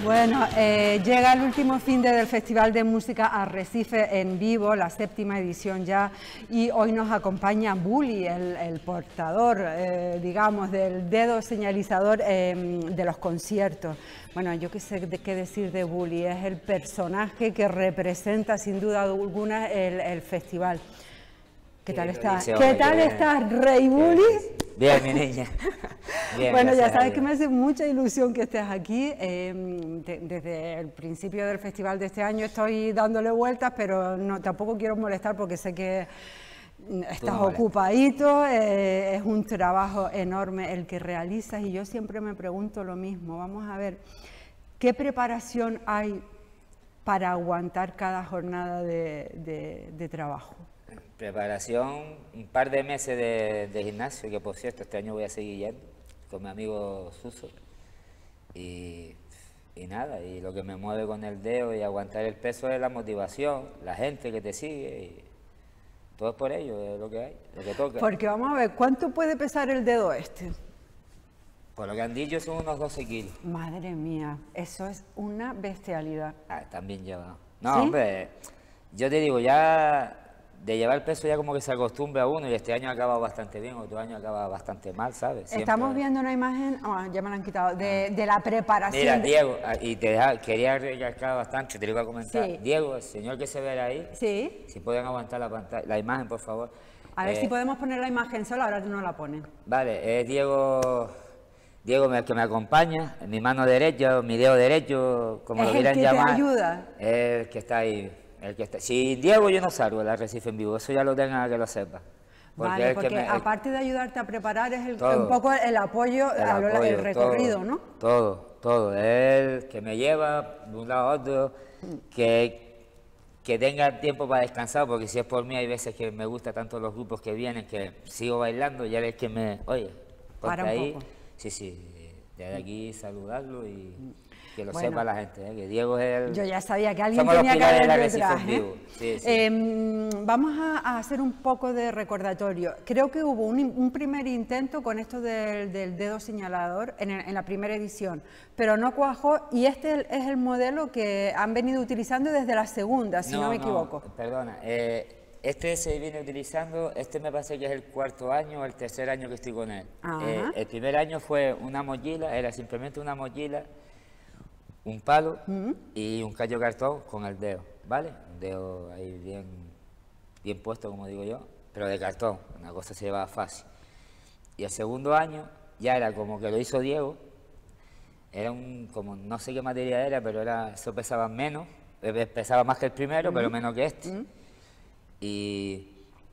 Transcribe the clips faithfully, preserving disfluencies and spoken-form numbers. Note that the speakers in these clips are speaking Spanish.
Bueno, eh, llega el último fin de del Festival de Música Arrecife en vivo, la séptima edición ya, y hoy nos acompaña Bully, el, el portador, eh, digamos, del dedo señalizador eh, de los conciertos. Bueno, yo qué sé de qué decir de Bully, es el personaje que representa sin duda alguna el, el festival. ¿Qué tal estás? ¿Qué tal estás, Rey Bully? Bien, mi niña. Bien, bueno, ya sabes que me hace mucha ilusión que estés aquí. Eh, de, desde el principio del festival de este año estoy dándole vueltas, pero no, tampoco quiero molestar porque sé que estás ocupadito. Eh, es un trabajo enorme el que realizas y yo siempre me pregunto lo mismo. Vamos a ver, ¿qué preparación hay para aguantar cada jornada de, de, de trabajo? Preparación, un par de meses de, de gimnasio, que por cierto este año voy a seguir yendo con mi amigo Suso. Y, y nada, y lo que me mueve con el dedo y aguantar el peso es la motivación, la gente que te sigue, y todo es por ello, es lo que hay, lo que toca. Porque vamos a ver, ¿cuánto puede pesar el dedo este? Por lo que han dicho son unos doce kilos. Madre mía, eso es una bestialidad. Ah, también llevado. No, ¿Sí? hombre, yo te digo, ya de llevar el peso ya como que se acostumbra a uno, y este año ha acabado bastante bien, otro año acaba bastante mal, ¿sabes? Siempre... Estamos viendo una imagen, oh, ya me la han quitado, de, de la preparación. Mira, de... Diego, y te deja, quería recalcar bastante, te lo iba a comentar. Sí. Diego, el señor que se ve ahí, sí. si pueden aguantar la pantalla, la imagen, por favor. A ver eh, si podemos poner la imagen sola, ahora no la ponen. Vale, es Diego, Diego el que me acompaña, mi mano derecha, mi dedo derecho, como ¿Es lo quieran el que llamar. te ayuda? Es el que está ahí. El que está. Si Diego yo no salgo del Arrecife en vivo, eso ya lo tengan a que lo sepa. Porque vale, es porque que me, aparte de ayudarte a preparar es el, todo, un poco el apoyo, el, a lo, apoyo, el recorrido, todo, ¿no? Todo, todo. Él que me lleva de un lado a otro, que, que tenga tiempo para descansar, porque si es por mí hay veces que me gusta tanto los grupos que vienen, que sigo bailando, ya es que me, oye, ponte Para un ahí. poco. Sí, sí, ya de aquí saludarlo y... que lo bueno, sepa la gente, ¿eh? Que Diego es el... Yo ya sabía que alguien Somos tenía los que haber pilares detrás, en vivo. ¿eh? Sí, sí. Eh, vamos a, a hacer un poco de recordatorio. Creo que hubo un, un primer intento con esto del, del dedo señalador en, el, en la primera edición, pero no cuajó y este es el modelo que han venido utilizando desde la segunda, si no, no me equivoco. No, perdona, eh, este se viene utilizando, este me parece que es el cuarto año o el tercer año que estoy con él. Eh, el primer año fue una mochila, era simplemente una mochila, un palo uh -huh. y un callo de cartón con el dedo, ¿vale? Un dedo ahí bien, bien puesto, como digo yo, pero de cartón, una cosa se llevaba fácil. Y el segundo año ya era como que lo hizo Diego, era un, como no sé qué materia era, pero era, eso pesaba menos, pesaba más que el primero, uh -huh. pero menos que este. Uh -huh. Y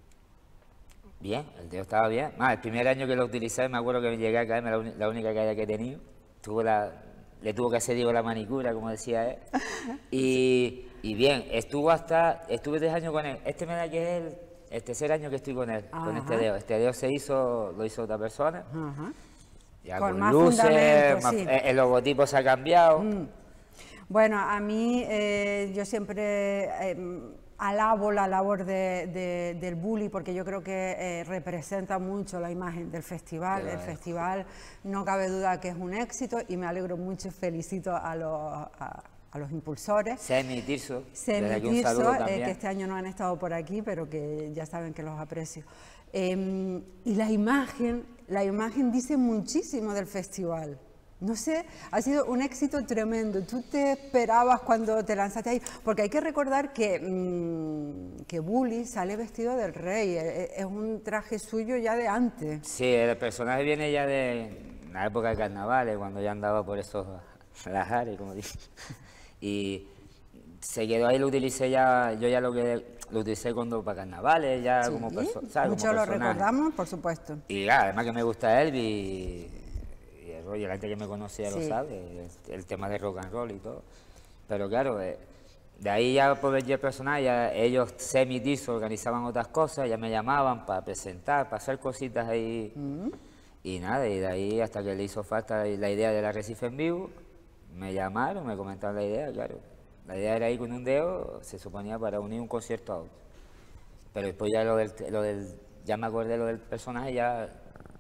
bien, el dedo estaba bien. Más, el primer año que lo utilicé, me acuerdo que llegué a caerme, la, la única caída que he tenido, tuvo la... le tuvo que hacer, digo, la manicura, como decía él. Y, y bien, estuvo hasta, estuve tres años con él. Este me da que es el, el tercer año que estoy con él, Ajá. con este dedo. Este dedo se hizo, lo hizo otra persona. Ajá. Ya con, con más luces, más, sí. El logotipo se ha cambiado. Mm. Bueno, a mí, eh, yo siempre eh, alabo la labor de, de, del Bully porque yo creo que eh, representa mucho la imagen del festival. El festival no cabe duda que es un éxito y me alegro mucho y felicito a los, a, a los impulsores. Semi y Tirso, Semi y Tirso, eh, que este año no han estado por aquí, pero que ya saben que los aprecio. Eh, y la imagen, la imagen dice muchísimo del festival. No sé, ha sido un éxito tremendo. ¿Tú te esperabas cuando te lanzaste ahí? Porque hay que recordar que, mmm, que Bully sale vestido del rey, es un traje suyo ya de antes. Sí, el personaje viene ya de la época de carnavales, cuando ya andaba por esos lajares, como dicen. Y se quedó ahí, lo utilicé ya, yo ya lo que lo utilicé cuando para carnavales, ya sí, como persona. Mucho lo recordamos, por supuesto. Y ya, además que me gusta Elvis. Y, y la gente que me conoce ya sí. lo sabe, el, el tema de rock and roll y todo. Pero claro, eh, de ahí ya por ver el personaje, ya ellos semi-tiso organizaban otras cosas, ya me llamaban para presentar, para hacer cositas ahí. Mm. Y nada, y de ahí hasta que le hizo falta la idea del Arrecife en vivo, me llamaron, me comentaron la idea, claro. La idea era ir con un dedo, se suponía para unir un concierto a otro. Pero después ya lo del, lo del ya me acordé lo del personaje, ya...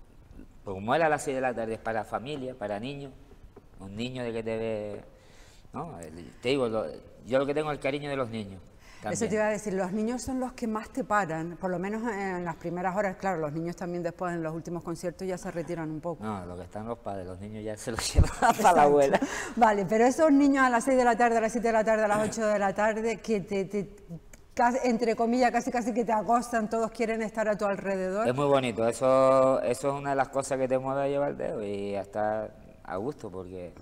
Pues como era a las seis de la tarde, es para familia, para niños, un niño de que te ve ¿no? Te digo, lo, yo lo que tengo es el cariño de los niños. También. Eso te iba a decir, los niños son los que más te paran, por lo menos en las primeras horas. Claro, los niños también después en los últimos conciertos ya se retiran un poco. No, lo que están los padres, los niños ya se los llevan para la abuela. Vale, pero esos niños a las seis de la tarde, a las siete de la tarde, a las ocho de la tarde, que te, te casi, entre comillas, casi casi que te acostan, todos quieren estar a tu alrededor. Es muy bonito, eso, eso es una de las cosas que te mueve a llevar el dedo y hasta a gusto, porque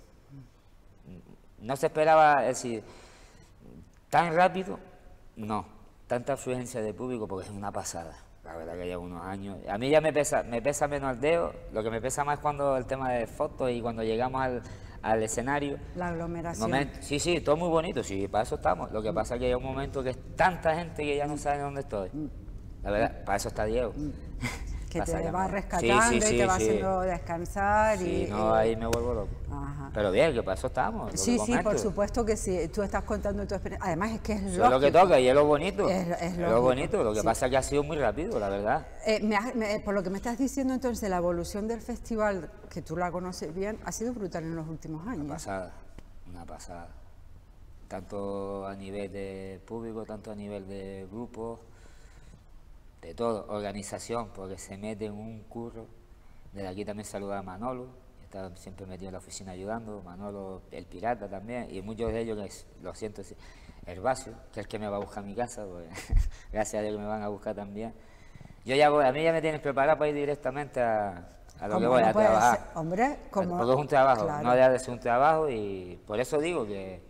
no se esperaba, es decir, tan rápido. No, tanta afluencia de público porque es una pasada, la verdad que llevo unos años. A mí ya me pesa, me pesa menos el dedo, lo que me pesa más es cuando el tema de fotos y cuando llegamos al, al escenario. La aglomeración. Momento, sí, sí, todo muy bonito, sí, para eso estamos. Lo que pasa es que hay un momento que es tanta gente que ya no sabe dónde estoy. La verdad, para eso está Diego. Que te va rescatando sí, sí, sí, y te va sí. haciendo descansar. Sí, y, no, y... ahí me vuelvo loco. Ajá. Pero bien, que para eso estamos. Sí, sí, por supuesto que sí. Tú estás contando tu experiencia. Además es que es lógico. Es lo que toca y es lo bonito. Es, es, es lo bonito. Lo que sí. pasa es que ha sido muy rápido, la verdad. Eh, me, me, por lo que me estás diciendo entonces, la evolución del festival, que tú la conoces bien, ha sido brutal en los últimos años. Una pasada, una pasada. Tanto a nivel de público, tanto a nivel de grupos. De todo, organización, porque se mete en un curro. Desde aquí también saludar a Manolo, que está siempre metido en la oficina ayudando, Manolo el pirata también, y muchos de ellos, que lo siento, Herbacio, que es el que me va a buscar a mi casa, pues, gracias a Dios que me van a buscar también. Yo ya voy, a mí ya me tienes preparado para ir directamente a, a lo que voy, a trabajar. Ser, hombre, como... Porque es un trabajo, claro. No deja de ser un trabajo y por eso digo que...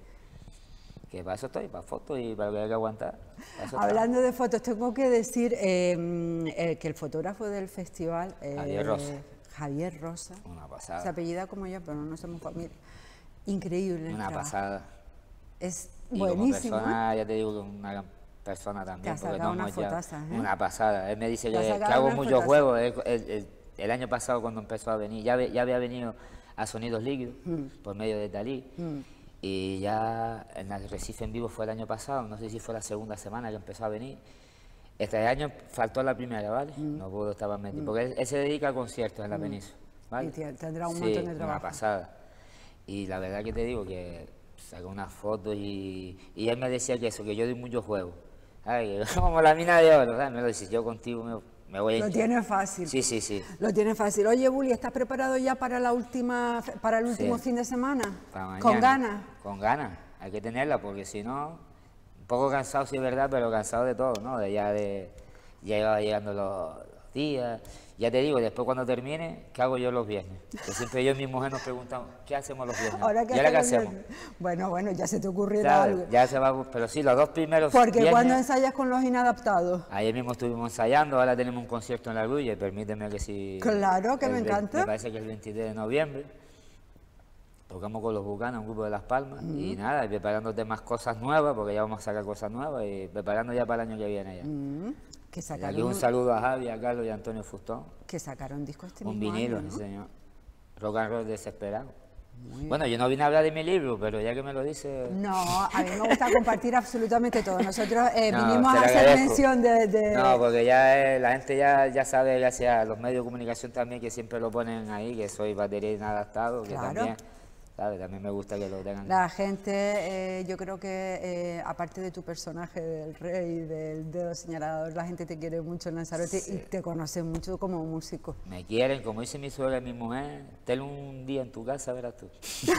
que para eso estoy, para fotos y para lo que hay que aguantar. Hablando de fotos, tengo que decir eh, eh, que el fotógrafo del festival, eh, Javier Rosa, Javier Rosa, una pasada. Se apellida como yo, pero no somos familia. Increíble. Una pasada. Es y buenísimo. Como persona, ya te digo que una gran persona también. Te ha sacado una fotaza, ¿eh? Una pasada. Él me dice que, que hago muchos juegos. El, el, el, el año pasado cuando empezó a venir, ya, ya había venido a Sonidos Líquidos mm. por medio de Dalí. Mm. Y ya en el Recife en Vivo fue el año pasado, no sé si fue la segunda semana que empezó a venir. Este año faltó la primera, ¿vale? Mm. No pudo estar metido, mm. porque él, él se dedica a conciertos en la mm. península, ¿vale? Y tendrá un sí, montón de trabajo. Una pasada. Y la verdad que te digo que sacó unas fotos y, y él me decía que eso, que yo doy muchos juegos. Ay, como la mina de oro, ¿sabes? Me lo dices, yo contigo me... Me voy a lo tiene fácil. Sí, sí, sí. Lo tiene fácil. Oye, Bully, ¿estás preparado ya para la última, para el último sí. fin de semana? Para mañana. ¿Con ganas? Con ganas. Hay que tenerla porque si no, un poco cansado sí es verdad, pero cansado de todo, ¿no? De ya de, ya iba llegando los, los días. Ya te digo, después cuando termine, ¿qué hago yo los viernes? Que siempre yo y mi mujer nos preguntamos, ¿qué hacemos los viernes? ¿Ahora qué, ¿Y qué hacemos? Bueno, bueno, ya se te ocurrirá algo. Ya se va, pero sí, los dos primeros Porque viernes, cuando ensayas con los inadaptados. Ayer mismo estuvimos ensayando, ahora tenemos un concierto en La Grulla, y permíteme que si... Claro, que el, me encanta. Me parece que es el veintitrés de noviembre. Tocamos con los Bucanas, un grupo de Las Palmas, mm. y nada, y preparándote más cosas nuevas, porque ya vamos a sacar cosas nuevas, y preparando ya para el año que viene ya. Mm. Que sacaron aquí un saludo a Javi, a Carlos y a Antonio Fustón. Que sacaron disco este un mismo vinilo, año, ¿no? sí, señor. Rock and roll desesperado. Muy bueno, yo no vine a hablar de mi libro, pero ya que me lo dice... No, a mí me gusta compartir absolutamente todo. Nosotros eh, no, vinimos a hacer mención de, de... No, porque ya eh, la gente ya, ya sabe, gracias a los medios de comunicación también, que siempre lo ponen ahí, que soy batería inadaptado, que claro. también... ¿Sabes? También me gusta que lo tengan. La gente, eh, yo creo que eh, aparte de tu personaje del rey, del dedo señalador, la gente te quiere mucho en Lanzarote sí. y te conoce mucho como músico. Me quieren, como dice mi suegra y mi mujer, ten un día en tu casa, verás tú.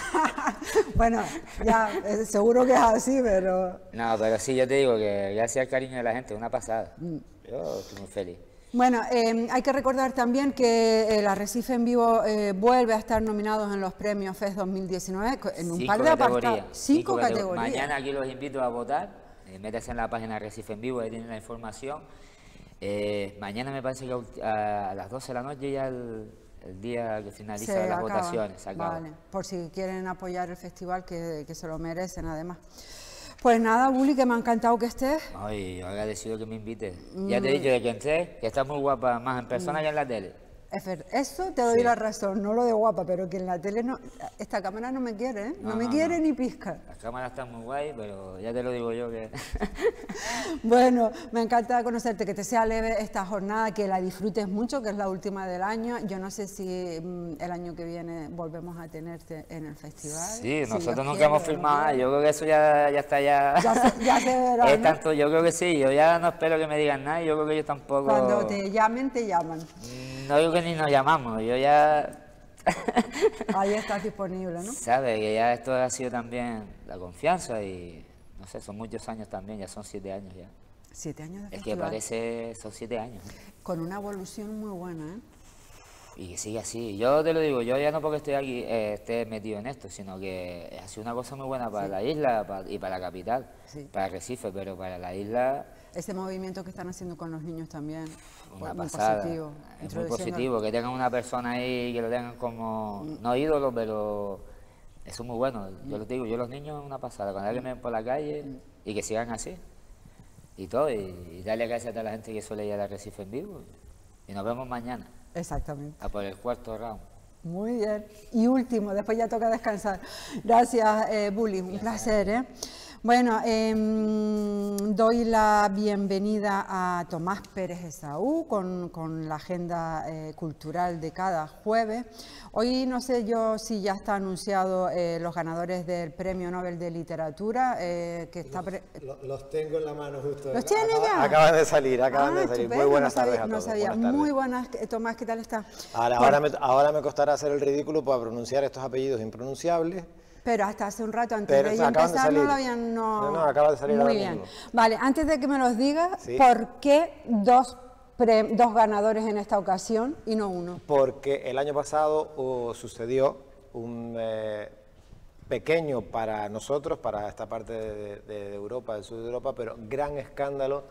Bueno, ya, eh, seguro que es así, pero... No, pero sí, yo te digo que gracias al cariño de la gente, una pasada. Mm. Yo estoy muy feliz. Bueno, eh, hay que recordar también que el Arrecife en Vivo eh, vuelve a estar nominados en los premios F E S dos mil diecinueve en un cinco par de apartados. Cinco, cinco categorías. Mañana aquí los invito a votar, eh, métase en la página Arrecife en Vivo, ahí tienen la información. Eh, mañana me parece que a, a las doce de la noche ya el, el día que finaliza se las acaba. votaciones. Se acaba. Vale, por si quieren apoyar el festival, que, que se lo merecen además. Pues nada, Bully, que me ha encantado que estés. Ay, yo agradecido que me invites. Mm. Ya te he dicho de que entré, que estás muy guapa, más en persona mm. que en la tele. Eso te doy sí. la razón, no lo de guapa, pero que en la tele no, esta cámara no me quiere, ¿eh? no, no me no, quiere no. ni pizca. La cámara está muy guay, pero ya te lo digo yo que... Bueno, me encanta conocerte, que te sea leve esta jornada, que la disfrutes mucho, que es la última del año. Yo no sé si mm, el año que viene volvemos a tenerte en el festival. Sí, si nosotros nunca hemos filmado nada, yo creo que eso ya, ya está ya... Ya se, ya se verá, es ¿no? tanto, yo creo que sí, yo ya no espero que me digan nada, yo creo que yo tampoco... Cuando te llamen, te llaman. No digo que ni nos llamamos, yo ya... Ahí estás disponible, ¿no? Sabes que ya esto ha sido también la confianza y, no sé, son muchos años también, ya son siete años ya. Siete años de Es festival. que parece, son siete años. Con una evolución muy buena, ¿eh? Y que sigue así. Yo te lo digo, yo ya no porque estoy aquí, eh, esté metido en esto, sino que ha sido una cosa muy buena para sí. la isla para, y para la capital, sí. para Recife, pero para la isla... Ese movimiento que están haciendo con los niños también, una muy pasada. positivo. Es muy positivo, que tengan una persona ahí, que lo tengan como, mm. no ídolo, pero eso es muy bueno. Yo mm. les digo, yo los niños una pasada, cuando alguien me ven por la calle mm. y que sigan así, y todo, y, y darle gracias a toda la gente que suele ir a la Recife en vivo, y nos vemos mañana. Exactamente. A por el cuarto round. Muy bien. Y último, después ya toca descansar. Gracias, eh, Bully, un placer, ¿eh? Bueno, eh, doy la bienvenida a Tomás Pérez Esaú con, con la agenda eh, cultural de cada jueves. Hoy no sé yo si ya está anunciado eh, los ganadores del Premio Nobel de Literatura. Eh, que está los, los, los tengo en la mano justo. ¿Los tiene ya? Acaban de salir, acaban ah, de salir. Muy buenas no sabía, tardes a todos. No sabía. Buenas Muy buenas, Tomás, ¿qué tal está? Ahora, bueno. ahora, me, ahora me costará hacer el ridículo para pronunciar estos apellidos impronunciables. Pero hasta hace un rato, antes Pero, de o sea, empezar, de no lo habían... No, no, no acaba de salir Muy ahora bien. mismo. Vale, antes de que me los digas, ¿sí? ¿por qué dos, pre, dos ganadores en esta ocasión y no uno? Porque el año pasado uh, sucedió un eh, pequeño para nosotros, para esta parte de, de Europa, del sur de Europa, pero gran escándalo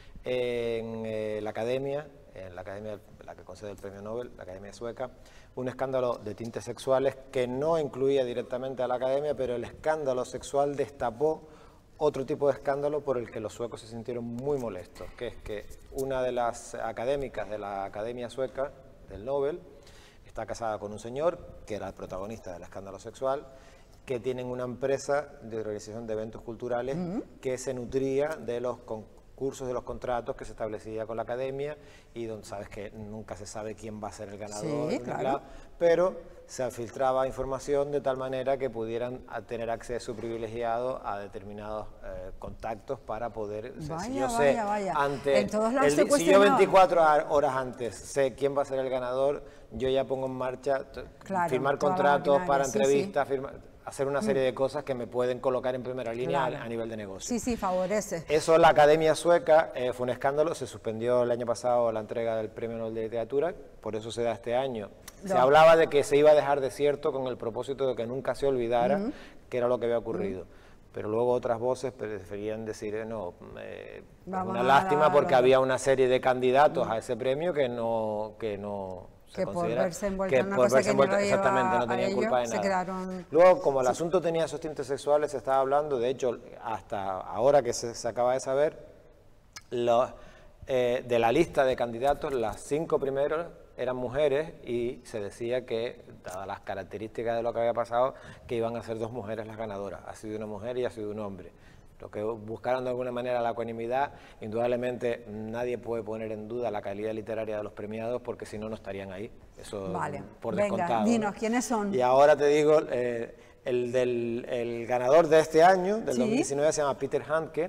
en eh, la academia, en la academia, la que concede el premio Nobel, la Academia Sueca, un escándalo de tintes sexuales que no incluía directamente a la academia, pero el escándalo sexual destapó otro tipo de escándalo por el que los suecos se sintieron muy molestos, que es que una de las académicas de la Academia Sueca, del Nobel, está casada con un señor que era el protagonista del escándalo sexual, que tienen una empresa de organización de eventos culturales uh-huh. que se nutría de los concursos cursos de los contratos que se establecía con la academia y donde sabes que nunca se sabe quién va a ser el ganador, sí, claro. pero se filtraba información de tal manera que pudieran tener acceso privilegiado a determinados eh, contactos para poder, vaya, si yo vaya, sé, vaya. ante en todos lados el, si yo veinticuatro horas antes sé quién va a ser el ganador, yo ya pongo en marcha claro, firmar contratos para sí, entrevistas, sí. firmar... hacer una serie de cosas que me pueden colocar en primera línea claro. a, a nivel de negocio. Sí, sí, favorece. Eso la Academia Sueca eh, fue un escándalo, se suspendió el año pasado la entrega del Premio Nobel de Literatura, por eso se da este año. No. Se hablaba de que se iba a dejar desierto con el propósito de que nunca se olvidara uh-huh. que era lo que había ocurrido. Uh-huh. Pero luego otras voces preferían decir, eh, no, eh, una lástima porque había una serie de candidatos uh-huh. a ese premio que no... Que no que por verse envuelta en una cosa que no exactamente, no tenían culpa de nada. Quedaron... Luego, como el asunto tenía esos tintes sexuales, se estaba hablando, de hecho, hasta ahora que se, se acaba de saber, los, eh, de la lista de candidatos, las cinco primeros eran mujeres y se decía que, dadas las características de lo que había pasado, que iban a ser dos mujeres las ganadoras. Ha sido una mujer y ha sido un hombre. Lo que buscaron de alguna manera la ecuanimidad, indudablemente nadie puede poner en duda la calidad literaria de los premiados porque si no, no estarían ahí. Eso vale. por Venga, descontado. Dinos, ¿quiénes son? Y ahora te digo, eh, el, del, el ganador de este año, del ¿sí? dos mil diecinueve, se llama Peter Handke,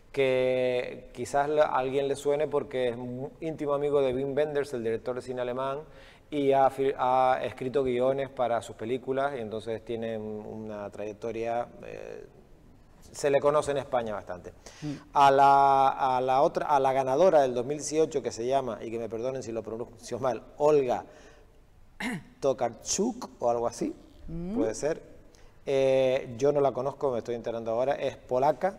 que quizás a alguien le suene porque es un íntimo amigo de Wim Wenders, el director de cine alemán, y ha, ha escrito guiones para sus películas y entonces tiene una trayectoria... Eh, se le conoce en España bastante. Mm. A, la, a, la otra, a la ganadora del dos mil dieciocho, que se llama, y que me perdonen si lo pronuncio mal, Olga Tokarczuk o algo así, mm. puede ser. Eh, yo no la conozco, me estoy enterando ahora, es polaca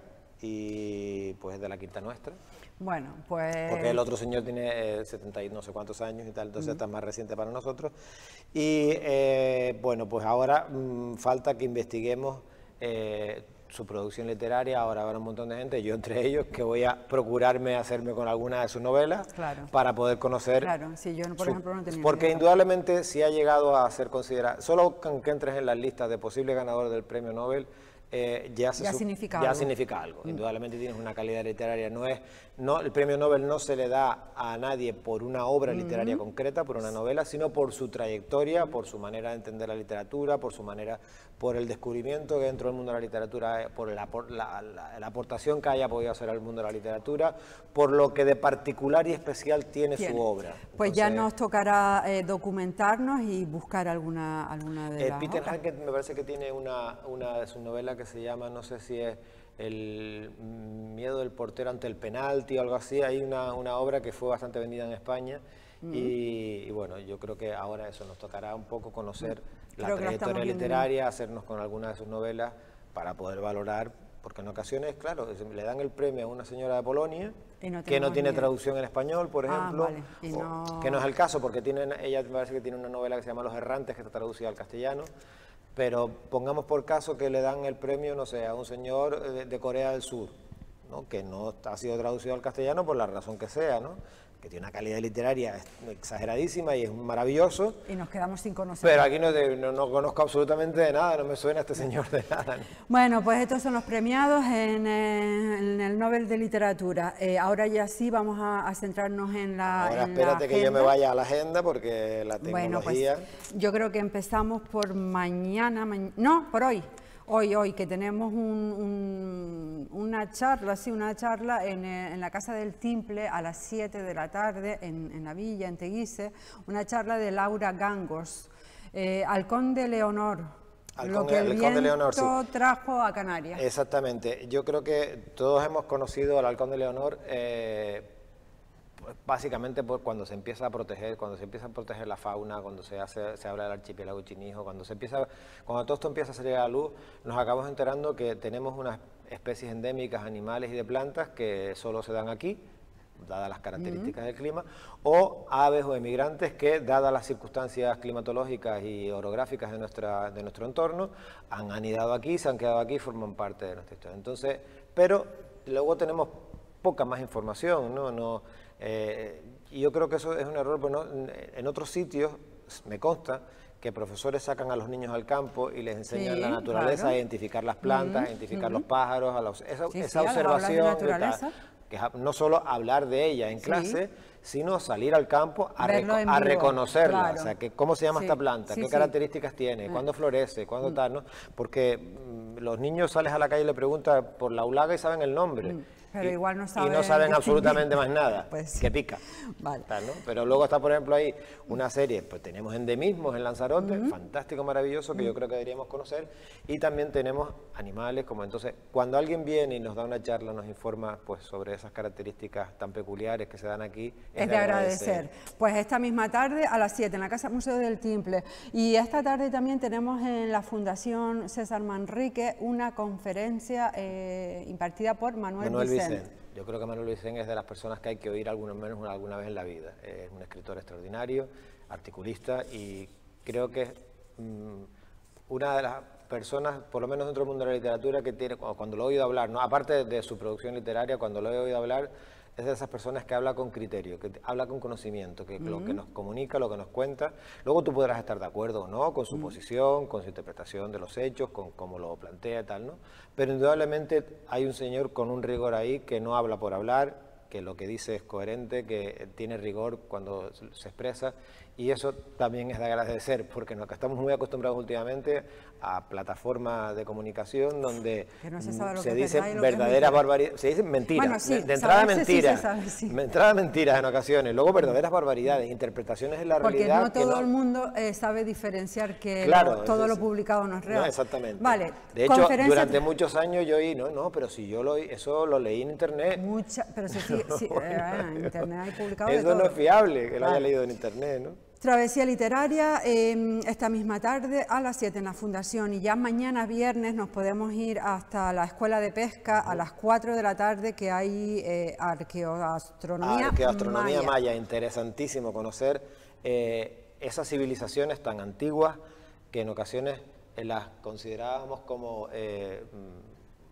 y pues de la Quinta Nuestra. Bueno, pues... Porque el otro señor tiene eh, setenta y no sé cuántos años y tal, entonces mm. está más reciente para nosotros. Y eh, bueno, pues ahora mmm, falta que investiguemos... Eh, su producción literaria, ahora habrá un montón de gente, yo entre ellos, que voy a procurarme hacerme con alguna de sus novelas, claro, para poder conocer... Claro, sí, yo por su, ejemplo no tenía Porque idea. Indudablemente si ha llegado a ser considerado, solo con que entres en las listas de posibles ganadores del premio Nobel, Eh, ya, se ya, sub, significa, ya algo. significa algo. Mm. Indudablemente tienes una calidad literaria. No es, no, el premio Nobel no se le da a nadie por una obra literaria mm. concreta, por una novela, sino por su trayectoria, por su manera de entender la literatura, por su manera, por el descubrimiento que dentro del mundo de la literatura, por la, por la, la, la aportación que haya podido hacer al mundo de la literatura, por lo que de particular y especial tiene, tiene. su obra. Pues Entonces, ya nos tocará eh, documentarnos y buscar alguna, alguna de eh, las Peter obras. Hackett me parece que tiene una, una de sus novelas que se llama, no sé si es El miedo del portero ante el penalti o algo así. Hay una, una obra que fue bastante vendida en España uh-huh. y, y bueno, yo creo que ahora eso nos tocará un poco conocer uh-huh. la creo trayectoria literaria, hacernos con algunas de sus novelas para poder valorar, porque en ocasiones, claro, le dan el premio a una señora de Polonia no que no tiene traducción en español, por ejemplo, ah, vale. y no... que no es el caso, porque tienen, ella me parece que tiene una novela que se llama Los Errantes, que está traducida al castellano. Pero pongamos por caso que le dan el premio, no sé, a un señor de, de Corea del Sur, ¿no? Que no ha sido traducido al castellano por la razón que sea, ¿no? Que tiene una calidad literaria exageradísima y es maravilloso. Y nos quedamos sin conocer. Pero aquí no, no, no conozco absolutamente de nada, no me suena este señor de nada, ¿no? Bueno, pues estos son los premiados en, eh, en el Nobel de Literatura. Eh, ahora ya sí vamos a, a centrarnos en la Ahora en espérate la que yo me vaya a la agenda porque la tecnología... Bueno, pues yo creo que empezamos por mañana, ma no, por hoy. Hoy, hoy, que tenemos un, un, una charla, sí, una charla en, en la Casa del Timple a las siete de la tarde, en, en la villa, en Teguise, una charla de Laura Gangos, eh, Halcón de Leonor, Halcón, lo que el viento de Leonor, sí. trajo a Canarias. Exactamente, yo creo que todos hemos conocido al Halcón de Leonor, eh, básicamente por cuando se empieza a proteger, cuando se empieza a proteger la fauna, cuando se hace, se habla del archipiélago Chinijo, cuando se empieza, cuando todo esto empieza a salir a la luz, nos acabamos enterando que tenemos unas especies endémicas, animales y de plantas que solo se dan aquí, dadas las características uh-huh. del clima, o aves o emigrantes que, dadas las circunstancias climatológicas y orográficas de, nuestra, de nuestro entorno, han anidado aquí, se han quedado aquí y forman parte de nuestra historia. Entonces, pero luego tenemos poca más información, ¿no? no Eh, y yo creo que eso es un error, bueno, en otros sitios me consta que profesores sacan a los niños al campo y les enseñan sí, la naturaleza, claro. a identificar las plantas, uh-huh, a identificar uh-huh. los pájaros, a los, esa, sí, esa sí, observación, tal, que no solo hablar de ella en sí. clase, sino salir al campo a, reco a reconocerla, claro. o sea, que, cómo se llama sí, esta planta, sí, qué sí. características tiene, uh-huh. cuándo florece, cuándo uh-huh. tal, ¿no? Porque mmm, los niños sales a la calle y le preguntan por la ulaga y saben el nombre. Uh-huh. Pero y, igual no saben, y no saben absolutamente más nada, pues, que pica. Vale. Tal, ¿no? Pero luego está, por ejemplo, ahí una serie, pues tenemos endemismos en Lanzarote, uh-huh. fantástico, maravilloso, que uh-huh. yo creo que deberíamos conocer, y también tenemos animales, como entonces, cuando alguien viene y nos da una charla, nos informa pues sobre esas características tan peculiares que se dan aquí, es, es de agradecer. agradecer. Pues esta misma tarde a las siete en la Casa Museo del Timple, y esta tarde también tenemos en la Fundación César Manrique una conferencia eh, impartida por Manuel, Manuel Vicent. Vicent. Yo creo que Manuel Vicent es de las personas que hay que oír alguna menos alguna vez en la vida. Es un escritor extraordinario, articulista, y creo que es mmm, una de las personas, por lo menos dentro del mundo de la literatura, que tiene, cuando lo he oído hablar, ¿no? aparte de, de su producción literaria, cuando lo he oído hablar, es de esas personas que habla con criterio, que habla con conocimiento, que uh-huh. lo que nos comunica, lo que nos cuenta. Luego tú podrás estar de acuerdo o no con su uh-huh. posición, con su interpretación de los hechos, con cómo lo plantea y tal, ¿no? Pero indudablemente hay un señor con un rigor ahí que no habla por hablar, que lo que dice es coherente, que tiene rigor cuando se expresa, y eso también es de agradecer, porque nos estamos muy acostumbrados últimamente a plataformas de comunicación donde no se, se dicen verdaderas barbaridades, se dicen mentiras, bueno, sí, de, de entrada mentiras, sí sabe, sí. de entrada mentiras en ocasiones, luego verdaderas barbaridades, interpretaciones de la porque realidad. Porque no todo no, el mundo eh, sabe diferenciar que claro, lo, todo es, lo publicado no es real. No, exactamente. Vale, de hecho, durante muchos años yo oí, no, no, pero si yo lo eso lo leí en internet. Mucha, pero si, si, si eh, en internet hay publicado eso de todo. No es fiable, que lo vale. haya leído en internet, ¿no? Travesía literaria eh, esta misma tarde a las siete en la Fundación, y ya mañana viernes nos podemos ir hasta la Escuela de Pesca a las cuatro de la tarde, que hay eh, arqueoastronomía, arqueoastronomía maya. maya. Interesantísimo conocer eh, esas civilizaciones tan antiguas que en ocasiones eh, las considerábamos como eh,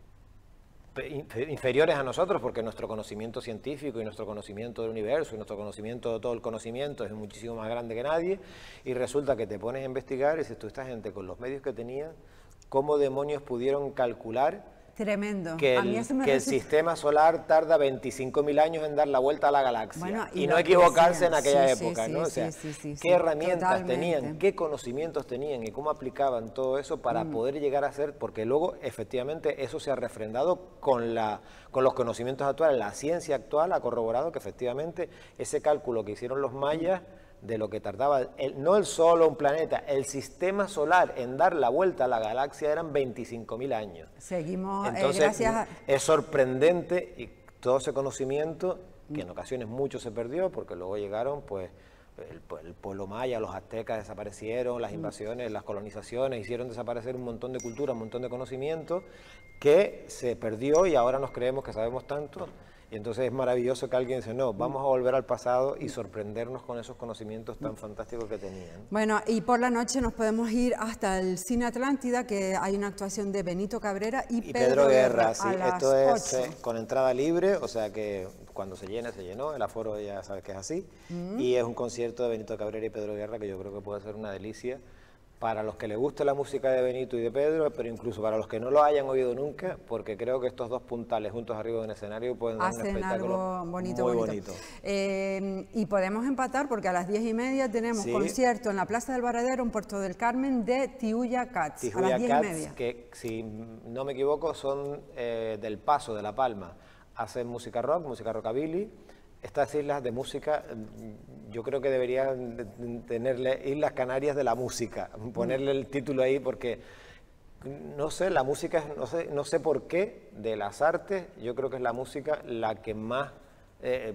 inferiores a nosotros, porque nuestro conocimiento científico y nuestro conocimiento del universo y nuestro conocimiento de todo el conocimiento es muchísimo más grande que nadie, y resulta que te pones a investigar y dices, tú, esta gente con los medios que tenían, ¿cómo demonios pudieron calcular Tremendo. que, a mí el, eso me que el resulta... sistema solar tarda veinticinco mil años en dar la vuelta a la galaxia? Bueno, y y lo no equivocarse decían. en aquella Sí, época, sí, ¿no? O sí, sea, sí, sí, sí, qué herramientas totalmente. tenían, qué conocimientos tenían y cómo aplicaban todo eso para Mm. poder llegar a ser, porque luego efectivamente eso se ha refrendado con, la, con los conocimientos actuales. La ciencia actual ha corroborado que efectivamente ese cálculo que hicieron los mayas de lo que tardaba, el, no el Sol o un planeta, el sistema solar en dar la vuelta a la galaxia eran veinticinco mil años. Seguimos, Entonces, eh, gracias a... es sorprendente y todo ese conocimiento, que en ocasiones mucho se perdió, porque luego llegaron, pues, el, el pueblo maya, los aztecas desaparecieron, las invasiones, las colonizaciones, hicieron desaparecer un montón de cultura, un montón de conocimiento, que se perdió y ahora nos creemos que sabemos tanto. Y entonces es maravilloso que alguien dice, no, vamos a volver al pasado y sorprendernos con esos conocimientos tan fantásticos que tenían. Bueno, y por la noche nos podemos ir hasta el Cine Atlántida, que hay una actuación de Benito Cabrera y, Y Pedro, Pedro Guerra, Guerra sí, a las esto es ocho. eh, con entrada libre, o sea que cuando se llena, se llenó, el aforo ya sabes que es así, mm. y es un concierto de Benito Cabrera y Pedro Guerra que yo creo que puede ser una delicia para los que les guste la música de Benito y de Pedro, pero incluso para los que no lo hayan oído nunca, porque creo que estos dos puntales juntos arriba de un escenario pueden dar un espectáculo algo bonito, muy bonito. bonito. Eh, y podemos empatar porque a las diez y media tenemos sí. concierto en la Plaza del Varadero, en Puerto del Carmen, de Tiuya Cats, Tijuya a las diez Cats, y media. Que si no me equivoco son eh, del Paso, de La Palma, hacen música rock, música rockabilly. Estas islas de música, yo creo que deberían tenerle Islas Canarias de la música, ponerle el título ahí porque, no sé, la música, es, no sé, no sé por qué, de las artes, yo creo que es la música la que más... Eh,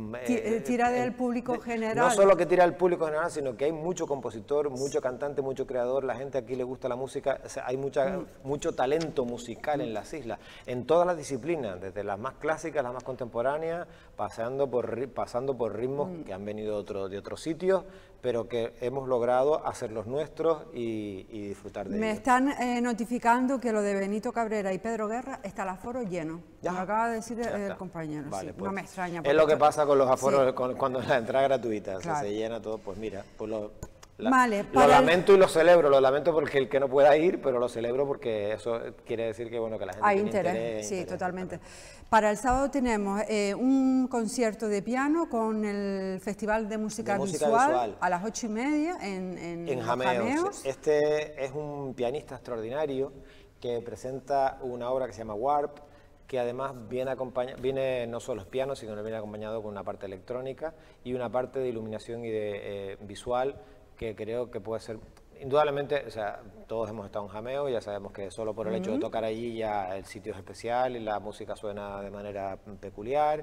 eh, tira del público de, general. No solo que tira del público general, sino que hay mucho compositor, mucho cantante, mucho creador, la gente aquí le gusta la música, o sea, hay mucha, mm. mucho talento musical mm. en las islas, en todas las disciplinas, desde las más clásicas, las más contemporáneas, pasando por, pasando por ritmos mm. que han venido de, otro, de otros sitios, pero que hemos logrado hacerlos nuestros y, y disfrutar de Me ellos. están eh, notificando que lo de Benito Cabrera y Pedro Guerra está el aforo lleno. Ya. Me lo acaba de decir Ya el, está. compañero. Vale, sí. pues, no me extraña. Es lo que pasa con los aforos sí. con, cuando la entrada es gratuita, claro. o sea, se llena todo, pues mira, pues lo, la, vale, lo lamento el... y lo celebro, lo lamento porque el que no pueda ir, pero lo celebro porque eso quiere decir que bueno que la gente hay tiene interés, interés, sí, interés, totalmente. Para el sábado tenemos eh, un concierto de piano con el Festival de Música, de música Visual, Visual a las ocho y media en, en, en Jameos. Jameos. Este es un pianista extraordinario que presenta una obra que se llama Warp, que además viene, acompaña, viene no solo los pianos, sino que viene acompañado con una parte electrónica y una parte de iluminación y de eh, visual que creo que puede ser, indudablemente, o sea, todos hemos estado en Jameo, ya sabemos que solo por el hecho de tocar allí ya el sitio es especial y la música suena de manera peculiar,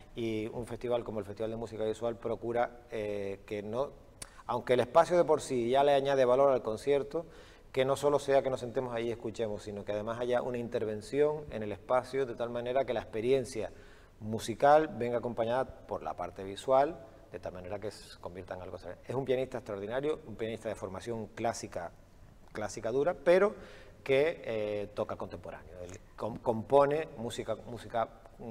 y un festival como el Festival de Música Visual procura eh, que no, aunque el espacio de por sí ya le añade valor al concierto, que no solo sea que nos sentemos ahí y escuchemos, sino que además haya una intervención en el espacio de tal manera que la experiencia musical venga acompañada por la parte visual, de tal manera que se convierta en algo. Es un pianista extraordinario, un pianista de formación clásica, clásica dura, pero que eh, toca contemporáneo. Él com compone música, música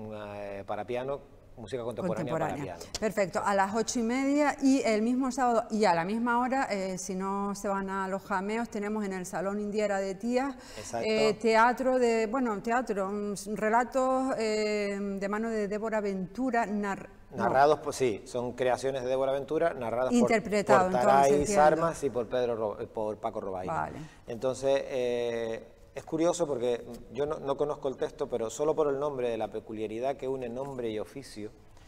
eh, para piano, música contemporánea, contemporánea para piano. Perfecto, a las ocho y media y el mismo sábado y a la misma hora, eh, si no se van a los Jameos, tenemos en el Salón Indiera de Tías eh, teatro de, bueno, teatro, relatos eh, de mano de Débora Ventura, nar narrados, no. pues sí, son creaciones de Débora Ventura, narradas Interpretado, por, por Taray Sarmas y por, Pedro, por Paco Robaina. Vale. Entonces, eh, es curioso porque yo no, no conozco el texto, pero solo por el nombre, de la peculiaridad que une nombre y oficio,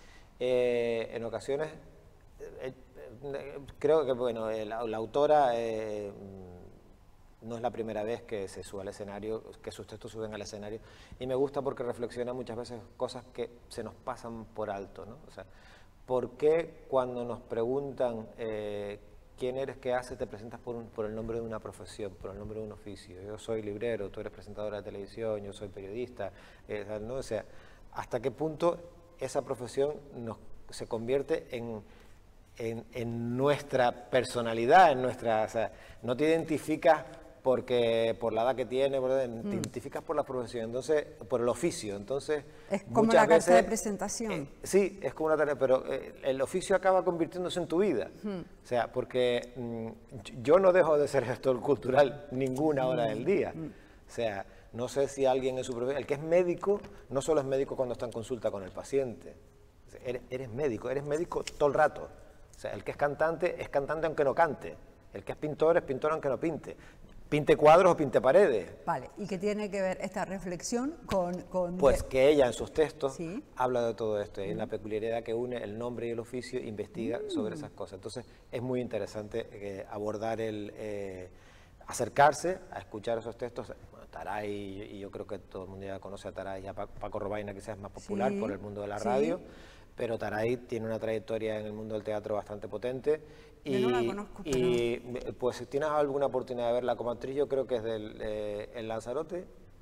eh, en ocasiones, eh, eh, creo que bueno, la, la autora eh, no es la primera vez que se sube al escenario, que sus textos suben al escenario, y me gusta porque reflexiona muchas veces cosas que se nos pasan por alto, ¿no? O sea, ¿por qué cuando nos preguntan eh, quién eres, qué haces, te presentas por, un, por el nombre de una profesión, por el nombre de un oficio? Yo soy librero, tú eres presentadora de televisión, yo soy periodista, eh, ¿no? O sea, ¿hasta qué punto esa profesión nos, se convierte en, en, en nuestra personalidad, en nuestra, o sea, no te identificas porque por la edad que tiene, te mm. identificas por la profesión, entonces, por el oficio, entonces... Es como la carta de presentación. Eh, sí, es como una tarea, pero eh, el oficio acaba convirtiéndose en tu vida, mm. o sea, porque mm, yo no dejo de ser gestor cultural ninguna hora del día, mm. o sea, no sé si alguien en su profesión, el que es médico, no solo es médico cuando está en consulta con el paciente, o sea, eres, eres médico, eres médico todo el rato, o sea, el que es cantante, es cantante aunque no cante, el que es pintor, es pintor aunque no pinte. Pinte cuadros o pinte paredes. Vale, ¿y qué tiene que ver esta reflexión con...? con pues que ella en sus textos ¿Sí? habla de todo esto, y mm. la peculiaridad que une el nombre y el oficio, investiga mm. sobre esas cosas. Entonces es muy interesante eh, abordar el... Eh, acercarse a escuchar esos textos. Bueno, Taray, y yo creo que todo el mundo ya conoce a Taray y a Paco Robaina, quizás es más popular sí. por el mundo de la radio, sí. pero Taray tiene una trayectoria en el mundo del teatro bastante potente. Y, yo no la conozco, pero... y pues si tienes alguna oportunidad de verla como actriz, yo creo que es del eh, El Lanzarote,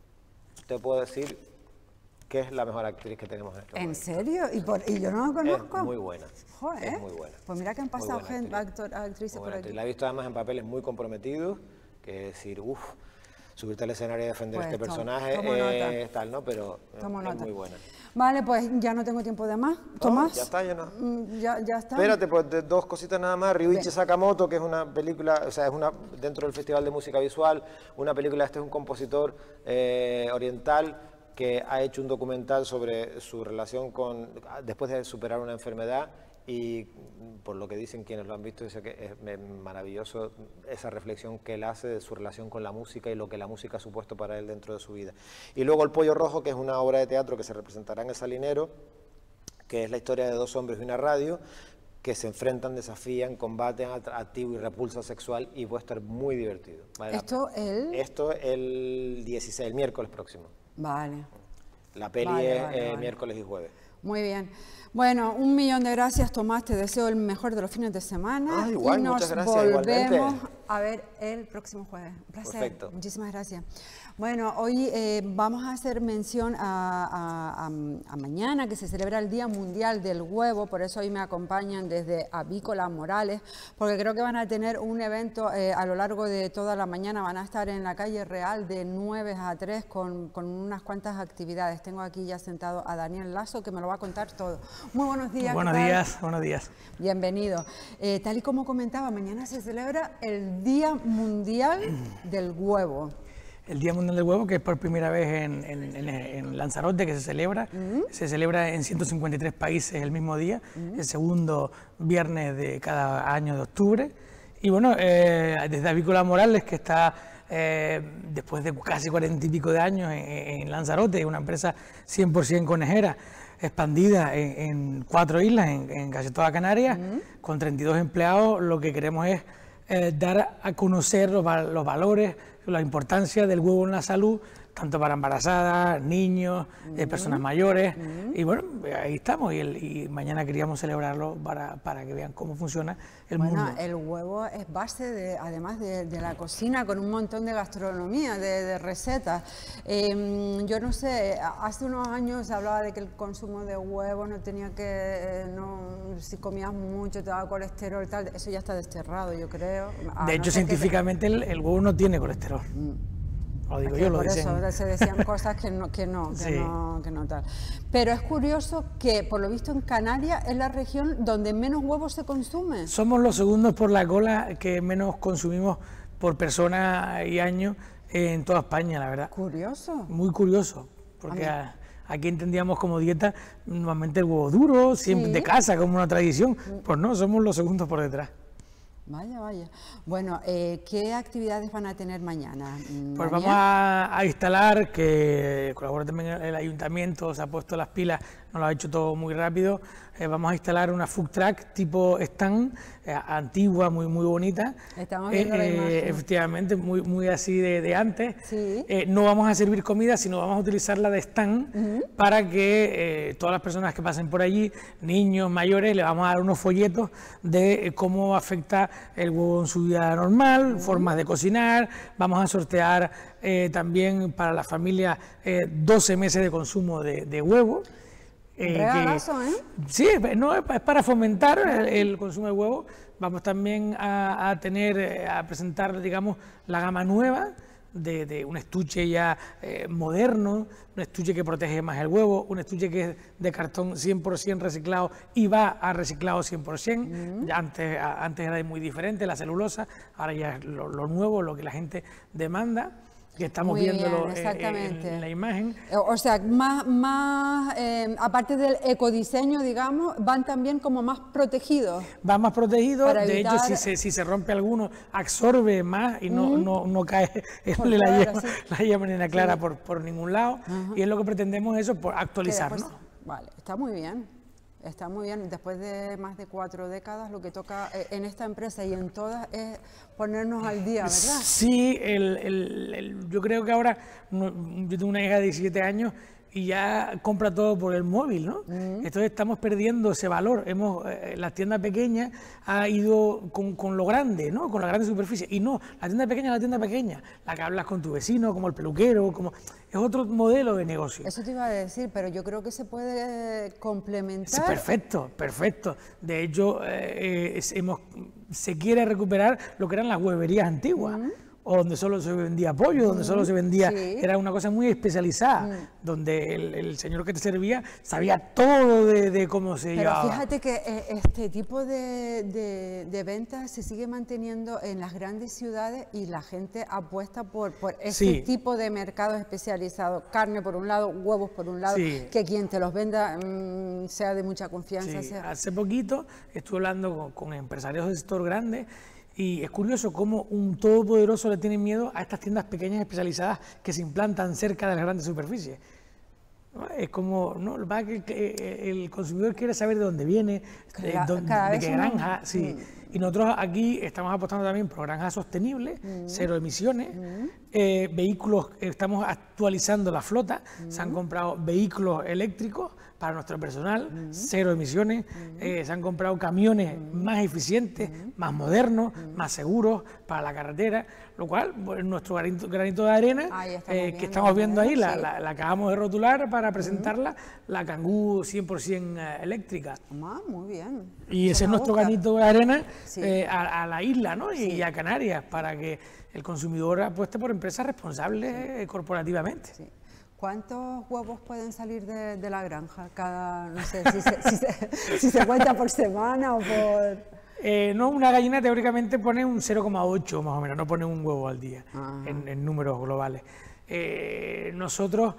te puedo decir que es la mejor actriz que tenemos en este momento. ¿En serio? ¿Y, por, ¿Y yo no la conozco? Es muy buena. Joder. Es muy buena. Pues mira que han pasado gente, actor, actrices por aquí. La he visto además en papeles muy comprometidos, que es decir, uff, subirte al escenario y defender pues este tomo, personaje tomo es tal, ¿no? Pero tomo es nota. muy buena. Vale, pues ya no tengo tiempo de más. Tomás. Oh, ya está, ya no. Ya, ya está. Espérate, pues de, dos cositas nada más. Ryuichi Sakamoto, que es una película, o sea, es una dentro del Festival de Música Visual, una película, este es un compositor eh, oriental que ha hecho un documental sobre su relación con, después de superar una enfermedad, y por lo que dicen quienes lo han visto, dice que es maravilloso esa reflexión que él hace de su relación con la música y lo que la música ha supuesto para él dentro de su vida. Y luego El Pollo Rojo, que es una obra de teatro que se representará en El Salinero, que es la historia de dos hombres y una radio que se enfrentan, desafían, combaten, activo y repulsa sexual, y va a estar muy divertido. ¿Vale? ¿Esto el...? Esto el dieciséis, el miércoles próximo. Vale. La peli vale, es vale, eh, vale. miércoles y jueves. Muy bien. Bueno, un millón de gracias, Tomás. Te deseo el mejor de los fines de semana. Ah, igual, y nos muchas gracias, volvemos igualmente. a ver el próximo jueves. Un placer. Perfecto. Muchísimas gracias. Bueno, hoy eh, vamos a hacer mención a, a, a, a mañana, que se celebra el Día Mundial del Huevo. Por eso hoy me acompañan desde Avícola Morales, porque creo que van a tener un evento eh, a lo largo de toda la mañana. Van a estar en la calle Real de nueve a tres con, con unas cuantas actividades. Tengo aquí ya sentado a Daniel Lasso, que me lo va a contar todo. Muy buenos días. Buenos días, buenos días. Bienvenido. Eh, tal y como comentaba, mañana se celebra el Día Mundial del Huevo. El Día Mundial del Huevo, que es por primera vez en, en, en, en Lanzarote que se celebra. Uh-huh. Se celebra en ciento cincuenta y tres países el mismo día, uh-huh. el segundo viernes de cada año de octubre. Y bueno, eh, desde Avícola Morales, que está eh, después de casi cuarenta y pico de años en, en Lanzarote, una empresa cien por cien conejera, expandida en, en cuatro islas, en, en casi toda Canarias, uh-huh. con treinta y dos empleados. Lo que queremos es eh, dar a conocer los, los valores, la importancia del huevo en la salud, tanto para embarazadas, niños, uh-huh. eh, personas mayores, uh-huh. y bueno, ahí estamos, y, el, y mañana queríamos celebrarlo para, para que vean cómo funciona el bueno, mundo. El huevo es base, de, además de, de la cocina, con un montón de gastronomía, de, de recetas. Eh, yo no sé, hace unos años se hablaba de que el consumo de huevo no tenía que, eh, no, si comías mucho te daba colesterol, tal, eso ya está desterrado, yo creo. A de hecho, no científicamente te... el, el huevo no tiene colesterol. Mm. Lo digo yo, lo por dicen. eso se decían cosas que no, que no, que, sí. no, que no tal. Pero es curioso que, por lo visto, en Canarias es la región donde menos huevos se consume. Somos los segundos por la cola que menos consumimos por persona y año en toda España, la verdad. Curioso. Muy curioso, porque a, aquí entendíamos como dieta normalmente el huevo duro, siempre sí. de casa, como una tradición. Pues no, somos los segundos por detrás. Vaya, vaya. Bueno, eh, ¿qué actividades van a tener mañana? Pues ¿Mañana? vamos a, a instalar, que colabora también el ayuntamiento, se ha puesto las pilas, nos lo ha hecho todo muy rápido. Eh, vamos a instalar una food truck tipo stand, eh, antigua, muy muy bonita. Estamos viendo eh, la imagen. Efectivamente, muy, muy así de, de antes. Sí. Eh, no vamos a servir comida, sino vamos a utilizarla de stand uh-huh. para que eh, todas las personas que pasen por allí, niños, mayores, le vamos a dar unos folletos de eh, cómo afecta el huevo en su vida normal, uh-huh. formas de cocinar. Vamos a sortear eh, también para la familia eh, doce meses de consumo de, de huevo. Eh, regalazo, ¿eh? Sí, no, es para fomentar el, el consumo de huevo. vamos también a, a tener, a presentar, digamos, la gama nueva de, de un estuche ya eh, moderno, un estuche que protege más el huevo, un estuche que es de cartón cien por cien reciclado y va a reciclado cien por cien. Mm. Ya antes, a, antes era muy diferente la celulosa, ahora ya es lo, lo nuevo, lo que la gente demanda, que estamos Muy viéndolo bien, en, en la imagen. O sea, más, más eh, aparte del ecodiseño, digamos, van también como más protegidos. Van más protegidos, de evitar... hecho, si se, si se rompe alguno, absorbe más y no, mm. no, no cae en la, claro, yema, sí. la yema clara sí. por, por ningún lado. Uh-huh. Y es lo que pretendemos eso, por actualizar, después, ¿no? Vale, está muy bien. Está muy bien, después de más de cuatro décadas lo que toca en esta empresa y en todas es ponernos al día, ¿verdad? Sí, el, el, el, yo creo que ahora, no, yo tengo una hija de diecisiete años y ya compra todo por el móvil, ¿no? Mm. Entonces estamos perdiendo ese valor. Hemos, eh, la tienda pequeña ha ido con, con lo grande, ¿no? Con la grande superficie. Y no, la tienda pequeña es la tienda pequeña, la que hablas con tu vecino, como el peluquero, como es otro modelo de negocio. Eso te iba a decir, pero yo creo que se puede complementar. Sí, perfecto, perfecto. De hecho, eh, es, hemos, se quiere recuperar lo que eran las hueverías antiguas. Mm. O donde solo se vendía pollo, donde mm, solo se vendía, sí. era una cosa muy especializada, mm. donde el, el señor que te servía sabía todo de, de cómo se Pero llevaba. Pero fíjate que eh, este tipo de, de, de ventas se sigue manteniendo en las grandes ciudades y la gente apuesta por, por ese sí. tipo de mercados especializados, carne por un lado, huevos por un lado, sí. que quien te los venda mmm, sea de mucha confianza. Sí. Sea... Hace poquito estuve hablando con, con empresarios del sector grande. Y es curioso cómo un todopoderoso le tiene miedo a estas tiendas pequeñas especializadas que se implantan cerca de las grandes superficies. ¿No? Es como, ¿no? Va que, que el consumidor quiere saber de dónde viene, cada, de, dónde, cada de vez qué granja. Un... Sí. Mm. Y nosotros aquí estamos apostando también por granjas sostenibles, mm. cero emisiones, mm. eh, vehículos, estamos actualizando la flota, mm. se han comprado vehículos eléctricos para nuestro personal, mm. cero emisiones, mm. eh, se han comprado camiones mm. más eficientes, mm. más modernos, mm. más seguros para la carretera, lo cual, pues, nuestro granito, granito de arena, eh, que estamos viendo ahí, sí. la, la, la acabamos de rotular para presentarla, mm. la Kangoo cien por cien eléctrica. Ah, muy bien. Y ese es nuestro granito de arena sí. eh, a, a la isla, ¿no? Sí. Y a Canarias, para que el consumidor apueste por empresas responsables sí. corporativamente. Sí. ¿Cuántos huevos pueden salir de, de la granja? Cada, no sé, si se, si, se, si se cuenta por semana o por... Eh, no, una gallina teóricamente pone un cero coma ocho más o menos, no pone un huevo al día en, en números globales. Eh, nosotros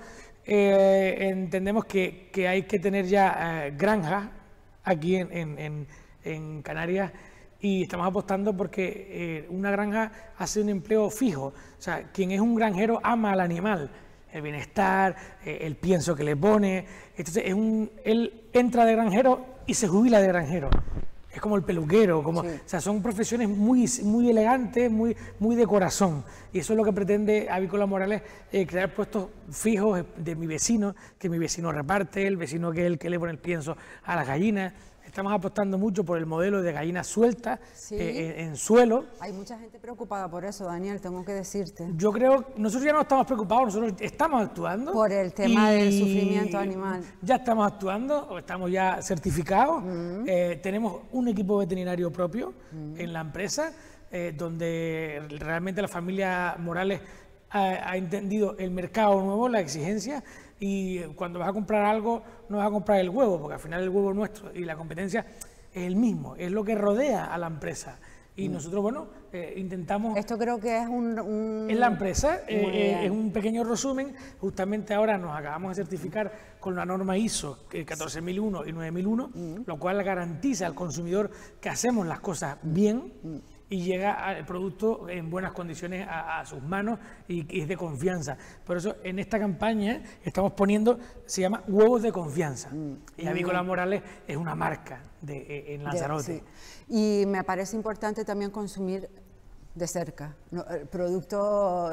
eh, entendemos que, que hay que tener ya eh, granjas aquí en, en, en, en Canarias y estamos apostando porque eh, una granja hace un empleo fijo. O sea, quien es un granjero ama al animal. El bienestar, eh, el pienso que le pone, entonces es un, él entra de granjero y se jubila de granjero, es como el peluquero, como, sí. o sea, son profesiones muy, muy elegantes, muy, muy de corazón, y eso es lo que pretende Avícola Morales, eh, crear puestos fijos de mi vecino, que mi vecino reparte, el vecino que es el que le pone el pienso a las gallinas. Estamos apostando mucho por el modelo de gallinas sueltas sí. eh, en, en suelo. Hay mucha gente preocupada por eso, Daniel, tengo que decirte. Yo creo, nosotros ya no estamos preocupados, nosotros estamos actuando. Por el tema del sufrimiento animal. Ya estamos actuando, estamos ya certificados, mm. eh, tenemos un equipo veterinario propio mm. en la empresa, eh, donde realmente la familia Morales ha, ha entendido el mercado nuevo, la exigencia, y cuando vas a comprar algo, no vas a comprar el huevo, porque al final el huevo nuestro y la competencia es el mismo, es lo que rodea a la empresa. Y mm. nosotros, bueno, eh, intentamos... Esto creo que es un... un... Es la empresa, eh, eh, es un pequeño resumen. Justamente ahora nos acabamos de certificar con la norma I S O catorce mil uno y nueve mil uno, mm. lo cual garantiza al consumidor que hacemos las cosas bien, mm. y llega el producto en buenas condiciones a, a sus manos y, y es de confianza. Por eso en esta campaña estamos poniendo, se llama Huevos de Confianza. Mm. Y Avícola mm. Morales es una marca de, en Lanzarote. De, sí. Y me parece importante también consumir de cerca, no, el producto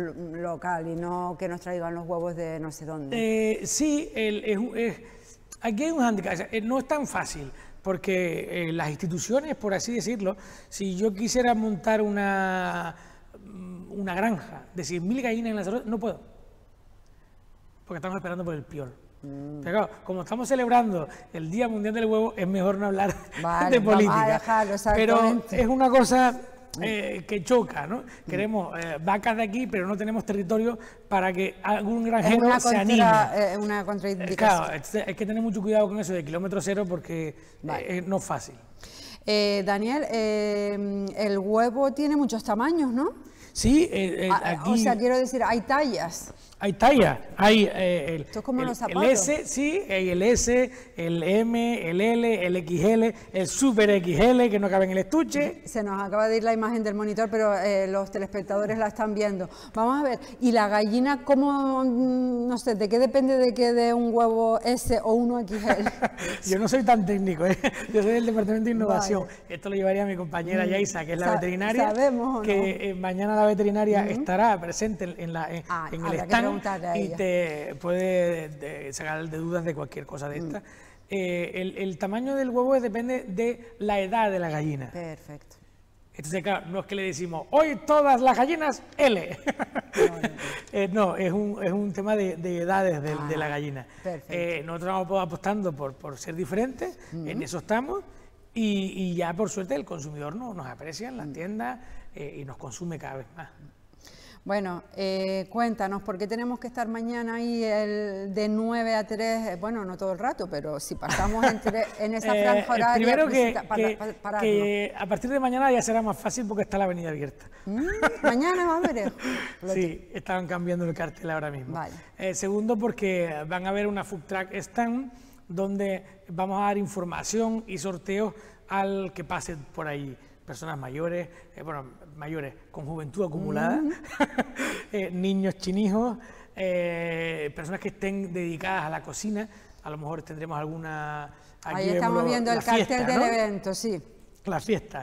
local y no que nos traigan los huevos de no sé dónde. Eh, sí, el, es, es, aquí hay un handicap, no es tan fácil. Porque eh, las instituciones, por así decirlo, si yo quisiera montar una, una granja de cien mil gallinas en Lanzarote, no puedo, porque estamos esperando por el P I O R. Mm. Pero claro, como estamos celebrando el Día Mundial del Huevo, es mejor no hablar vale, de política. Vamos a dejarlo, pero es una cosa eh, que choca, ¿no? Queremos eh, vacas de aquí, pero no tenemos territorio para que algún granjero una se contra, anime. Es una contraindicación. Claro, hay que tener mucho cuidado con eso de kilómetro cero porque vale. eh, no es fácil. Eh, Daniel, eh, el huevo tiene muchos tamaños, ¿no? Sí, eh, eh, aquí... O sea, quiero decir, hay tallas. Hay tallas, hay eh, el, Esto es como el, los zapatos. el S, sí, hay el S, el M, el L, el X L, el Super X L que no cabe en el estuche. Se nos acaba de ir la imagen del monitor, pero eh, los telespectadores la están viendo. Vamos a ver, ¿y la gallina cómo, no sé, de qué depende de que de un huevo S o uno X L? Yo no soy tan técnico, ¿eh? Yo soy del Departamento de Innovación. Vale. Esto lo llevaría mi compañera mm. Yaisa, que es la Sa veterinaria. ¿Sabemos o no? Que eh, mañana la veterinaria mm. estará presente en, la, en, ah, en el stand y te puede de, sacar de dudas de cualquier cosa de esta. Mm. Eh, el, el tamaño del huevo depende de la edad de la gallina. Perfecto. Entonces, claro, no es que le decimos, hoy todas las gallinas L. No, no, no. eh, no es, un, es un tema de, de edades de, ah, de la gallina. Eh, nosotros vamos apostando por, por ser diferentes, mm. en eso estamos, y, y ya por suerte el consumidor no, nos aprecia en las mm. tiendas eh, y nos consume cada vez más. Bueno, eh, cuéntanos, ¿por qué tenemos que estar mañana ahí el, de nueve a tres? Bueno, no todo el rato, pero si pasamos entre, en esa franja eh, horaria... Primero que, para, que, para, para, que a partir de mañana ya será más fácil porque está la avenida abierta. Mm, mañana va a haber. Sí, estaban cambiando el cartel ahora mismo. Vale. Eh, segundo, porque van a haber una food truck stand donde vamos a dar información y sorteos al que pase por ahí. Personas mayores, eh, bueno, mayores con juventud acumulada, mm. eh, niños chinijos, eh, personas que estén dedicadas a la cocina, a lo mejor tendremos alguna... Aquí ahí estamos lo, viendo el fiesta, cartel del ¿no? evento, sí. La fiesta.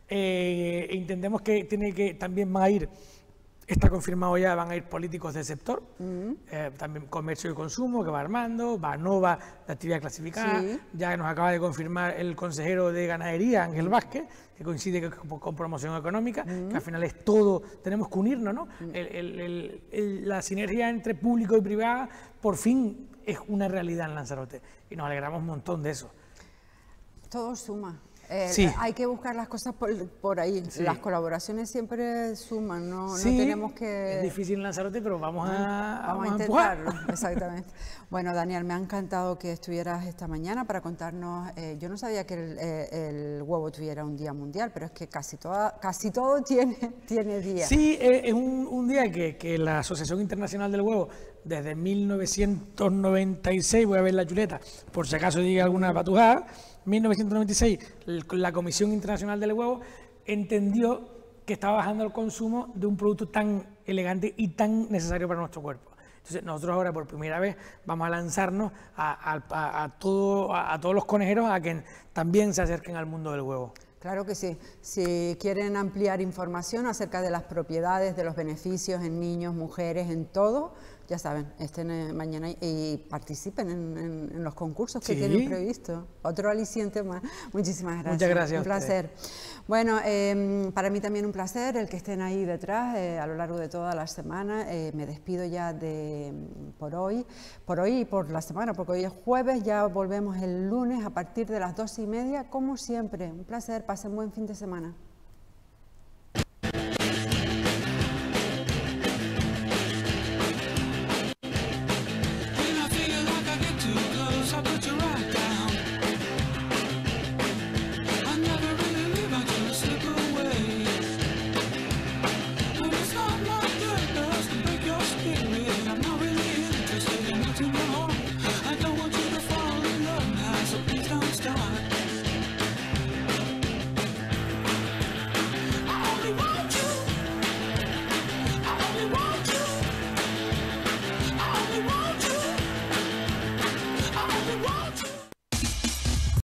Eh, entendemos que tiene que también va a ir, está confirmado ya, van a ir políticos del sector, mm. eh, también comercio y consumo, que va Armando, va Nova, de actividad clasificada, sí. Ya nos acaba de confirmar el consejero de ganadería, Ángel Vázquez, que coincide con, con promoción económica, mm. que al final es todo, tenemos que unirnos, ¿no? Mm. El, el, el, el, la sinergia entre público y privada, por fin, es una realidad en Lanzarote, y nos alegramos un montón de eso. Todo suma. Eh, sí. Hay que buscar las cosas por, por ahí. Sí. Las colaboraciones siempre suman, no, sí, no tenemos que... Es difícil en Lanzarote, pero vamos a, vamos a intentarlo. Exactamente. Bueno, Daniel, me ha encantado que estuvieras esta mañana para contarnos. Eh, yo no sabía que el, eh, el huevo tuviera un día mundial, pero es que casi, toda, casi todo tiene, tiene día. Sí, eh, es un, un día que, que la Asociación Internacional del Huevo, desde mil novecientos noventa y seis, voy a ver la chuleta, por si acaso diga alguna patujada, mil novecientos noventa y seis, la Comisión Internacional del Huevo entendió que estaba bajando el consumo de un producto tan elegante y tan necesario para nuestro cuerpo. Entonces nosotros ahora por primera vez vamos a lanzarnos a, a, a, a, todo, a, a todos los conejeros a que también se acerquen al mundo del huevo. Claro que sí. Si quieren ampliar información acerca de las propiedades, de los beneficios en niños, mujeres, en todo, ya saben, estén mañana y participen en, en, en los concursos que sí. tienen previsto. Otro aliciente más. Muchísimas gracias. Muchas gracias. Un placer. Bueno, eh, para mí también un placer el que estén ahí detrás eh, a lo largo de toda la semana. Eh, me despido ya de por hoy, por hoy y por la semana, porque hoy es jueves, ya volvemos el lunes a partir de las doce y media, como siempre. Un placer, pasen buen fin de semana.